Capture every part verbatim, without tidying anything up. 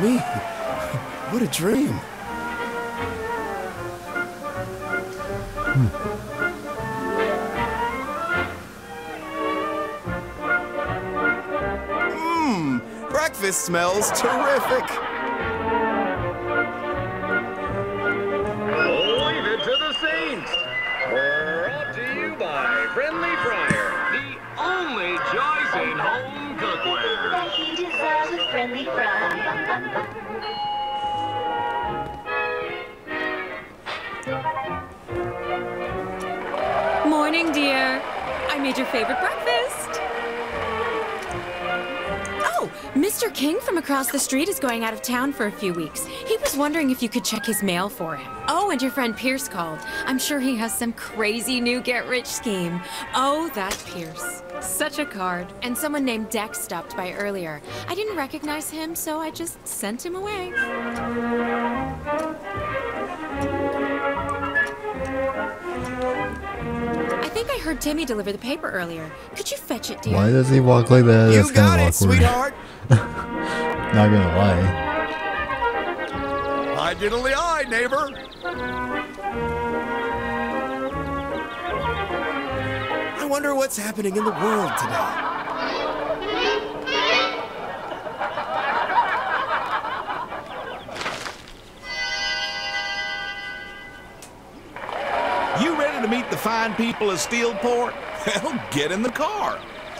me. What a dream. Hmm. Mmm, breakfast smells terrific. Leave it to the Saints. Brought to you by Friendly Fryer, the only choice in home cookware. That he deserves a friendly fry. Morning, dear. I made your favorite breakfast. Oh, Mister King from across the street is going out of town for a few weeks. He was wondering if you could check his mail for him. Oh, and your friend Pierce called. I'm sure he has some crazy new get-rich scheme. Oh, that Pierce. Such a card. And someone named Dex stopped by earlier. I didn't recognize him, so I just sent him away. I think I heard Timmy deliver the paper earlier. Could you fetch it, dear? Why does he walk like that? You That's got kind it, of awkward. sweetheart. Not gonna lie. Hi, diddly eye, neighbor. I wonder what's happening in the world today. You ready to meet the fine people of Steelport? Well, get in the car.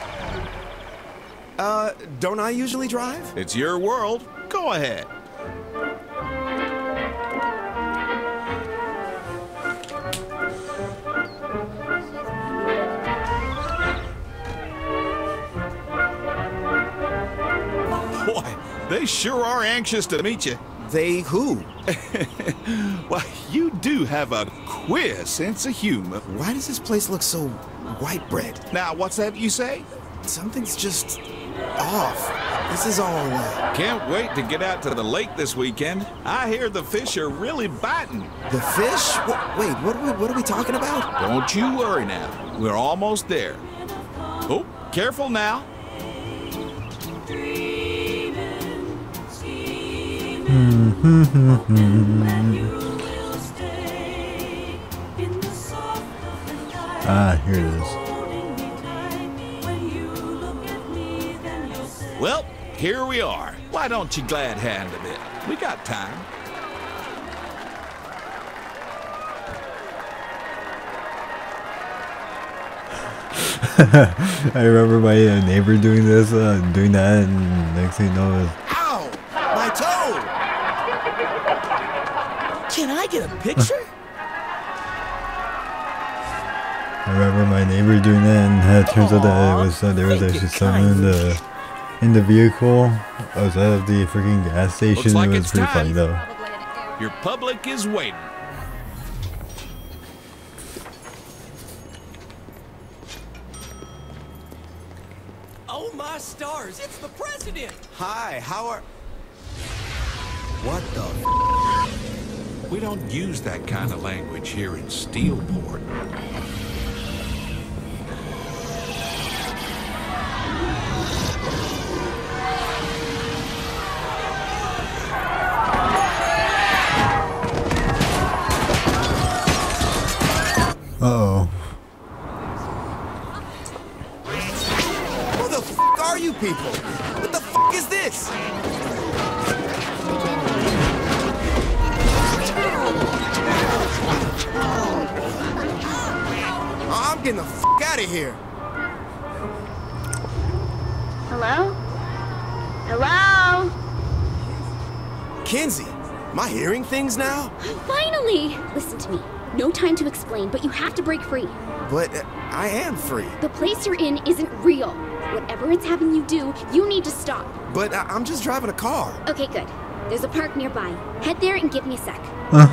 Uh, don't I usually drive? It's your world. Go ahead. Boy, they sure are anxious to meet you. They who? Well, you do have a queer sense of humor. Why does this place look so white bread? Now, what's that you say? Something's just off. This is all, uh... Can't wait to get out to the lake this weekend. I hear the fish are really biting. The fish? Wh- wait, what are we, what are we talking about? Don't you worry now. We're almost there. Oh, careful now. Ah, here it is. Well, here we are. Why don't you glad hand a bit? We got time. I remember my uh, neighbor doing this, uh, doing that, and next thing you know, is Ow! My toe! Can I get a picture? I remember my neighbor doing that, and uh, it turns out that it was uh, there was actually someone in the in the vehicle outside of the freaking gas station. Looks like It was it's pretty time. funny though. Your public is waiting. Oh my stars, it's the president! Hi, how are... What the f... We don't use that kind of language here in Steelport. Uh-oh. Who the f*** are you people? What the f*** is this? I'm getting the f*** out of here. Hello? Hello? Kinsey, am I hearing things now? Finally! Listen to me. No time to explain, but you have to break free. But uh, I am free. The place you're in isn't real. Whatever it's having you do, you need to stop. But I I'm just driving a car. Okay, good. There's a park nearby. Head there and give me a sec. Huh.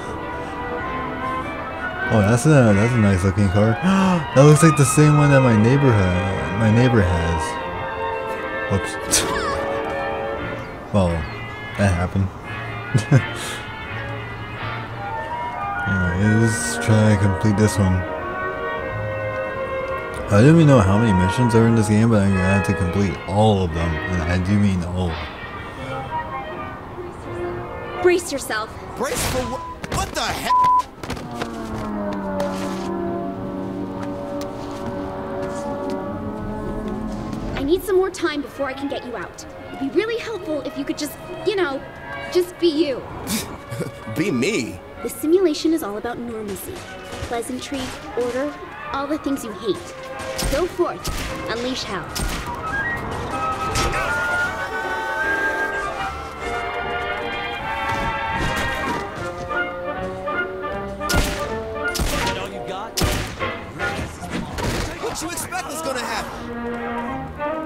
Oh, that's a that's a nice looking car. That looks like the same one that my neighbor ha my neighbor has. Whoops. Well, that happened. Alright, let's try to complete this one. I don't even know how many missions are in this game, but I'm gonna have to complete all of them, and I do mean all. Brace yourself. Brace for what? What the heck? I need some more time before I can get you out. It'd be really helpful if you could just, you know, just be you. Be me? The simulation is all about normalcy. Pleasantry, order, all the things you hate. Go forth. Unleash hell. That all you got? What you expect is gonna happen?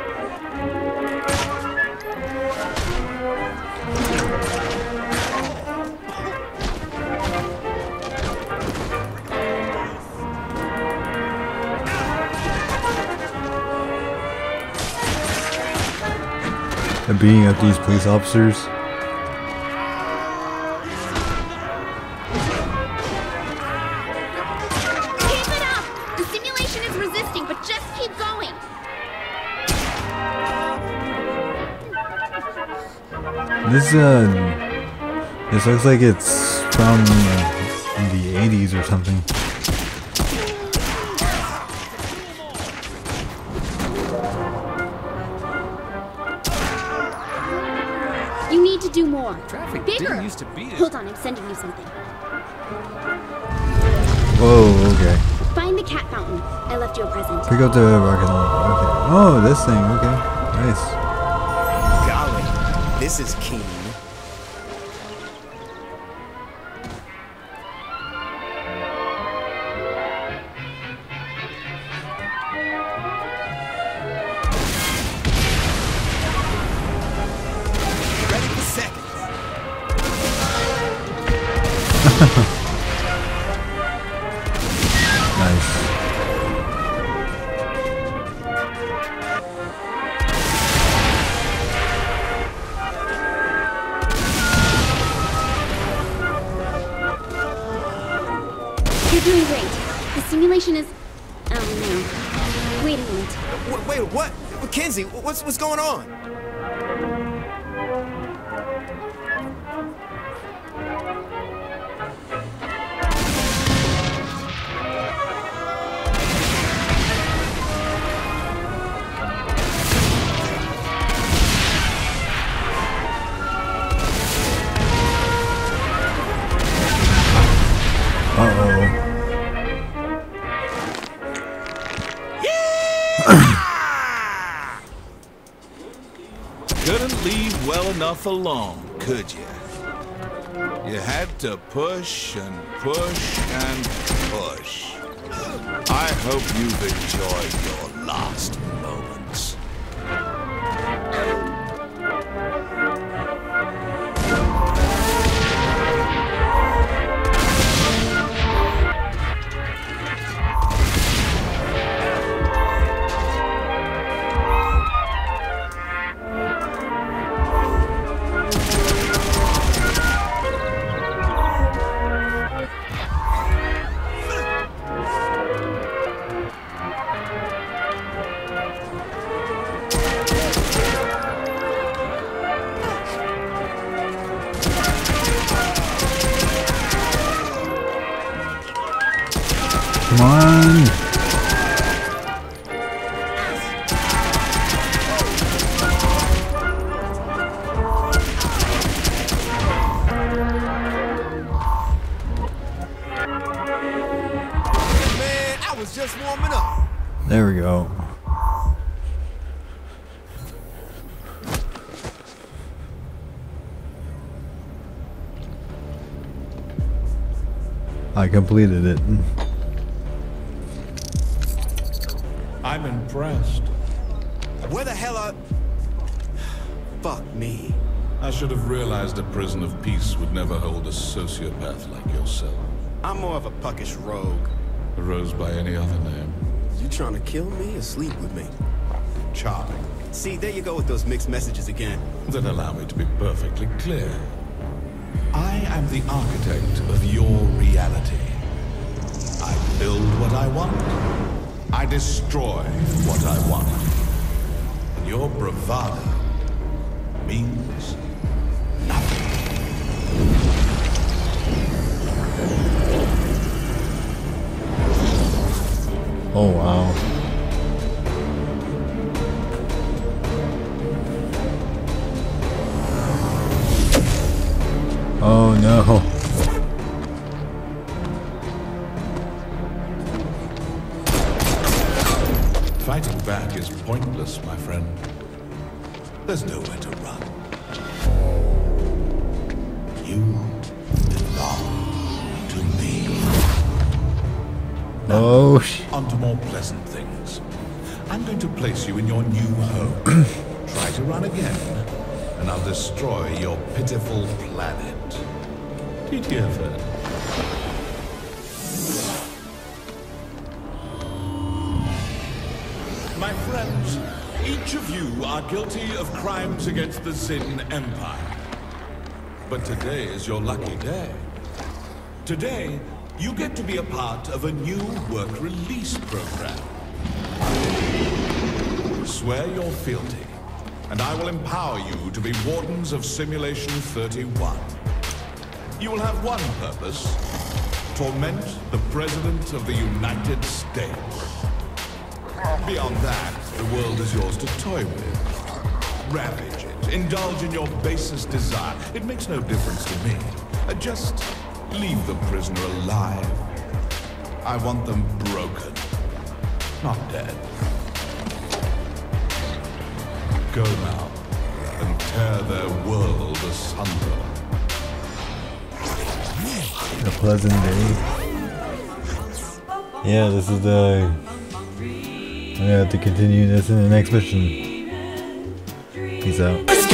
They're beating up these police officers. Keep it up! The simulation is resisting, but just keep going. This uh, this looks like it's from uh, the eighties or something. You need to do more. Traffic Bigger. didn't used to be this. Hold on, I'm sending you something. Whoa, okay. Find the cat fountain. I left you a present. Pick up the rocket launcher. Okay. Oh, this thing. Okay. Nice. Golly, this is keen. Ready for seconds. Nice. You're doing great. The simulation is... Oh no. Wait a minute. Wait, wait, what? Mackenzie, what's what's going on? Uh-oh. Couldn't leave well enough alone, could you? You had to push and push and push. I hope you've enjoyed your last moments. Come on. Man, I was just warming up. There we go. I completed it. I'm impressed. Where the hell are... Fuck me. I should have realized a prison of peace would never hold a sociopath like yourself. I'm more of a puckish rogue. Rose by any other name. You trying to kill me or sleep with me? Charming. See, there you go with those mixed messages again. Then allow me to be perfectly clear. I am the architect of your reality. I build what I want. I destroy what I want. And your bravado means nothing. Oh wow. Oh no. Fighting back is pointless, my friend. There's nowhere to run. You belong to me. Oh sh. On to more pleasant things. I'm going to place you in your new home. Try to run again, and I'll destroy your pitiful planet. Did you ever? My friends, each of you are guilty of crimes against the Zin Empire. But today is your lucky day. Today, you get to be a part of a new work release program. Swear your fealty, and I will empower you to be wardens of Simulation thirty-one. You will have one purpose: torment the President of the United States. Beyond that, the world is yours to toy with. Ravage it, indulge in your basest desire. It makes no difference to me. Uh, Just leave the prisoner alive. I want them broken, not dead. Go now and tear their world asunder. A pleasant day. Yeah, this is the... I'm gonna have to continue this in the next mission. Peace out.